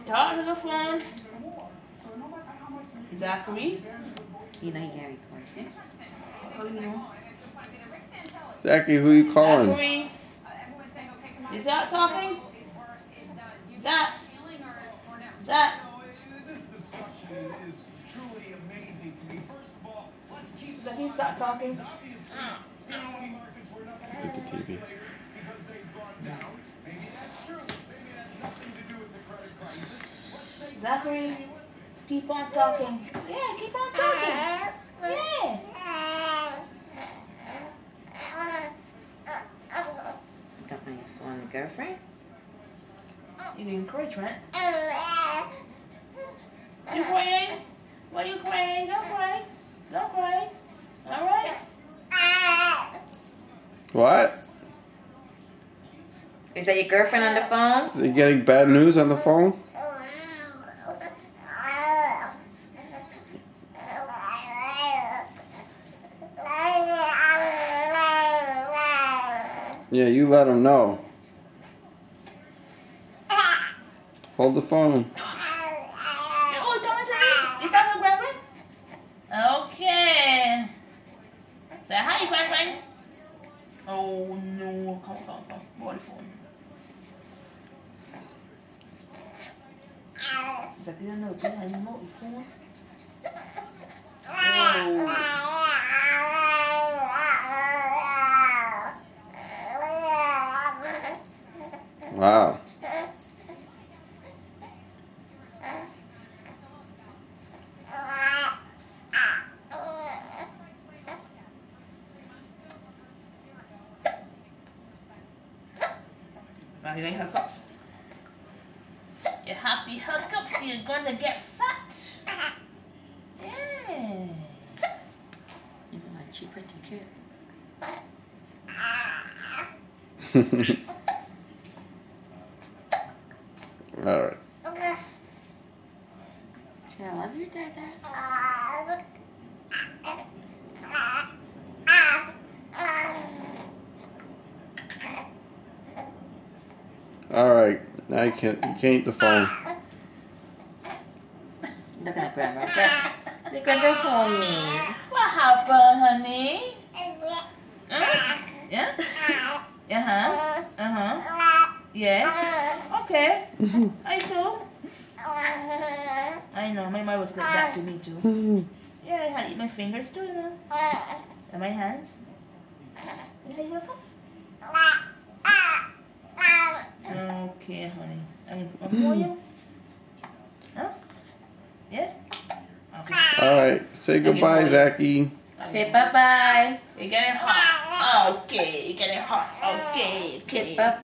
Talk to the phone. Zachary? You know he can't record. How you know? Zachary, who you calling? Zachary? Is that talking? Zach? Zach? He's not talking. It's the TV. Zachary, keep on talking. Yeah, keep on talking. Yeah. Don't know your phone, girlfriend? You didn't cry, Trent. You crying? Why you crying? Don't cry. Don't cry. All right? What? Is that your girlfriend on the phone? Are you getting bad news on the phone? Yeah, you let him know. Hold the phone. Oh, talking to me? You talking to Grandma? Okay. Say hi, Grandma. Oh no, come. Hold the phone. Is that you know, can I remote the phone? Oh. Wow. Now you need hookups. You have the hookups, you're gonna get fat. Yeah. You know what? She pretty cute. Alright. Say I love you, Dada. Alright. Now you can't eat the phone. Look at Grandma. Look at the phone, me. What happened, honey? Yeah? Yes. Okay. I do. I know, my mom was like that to me too. Yeah, I had to eat my fingers too, you know. And my hands. You had your hookups? Okay, honey. I'm for you. Huh? Yeah? Okay. Alright. Say goodbye, Zachary. Say bye-bye. You're getting hot. Okay, you're getting hot. Okay. Say bye-bye.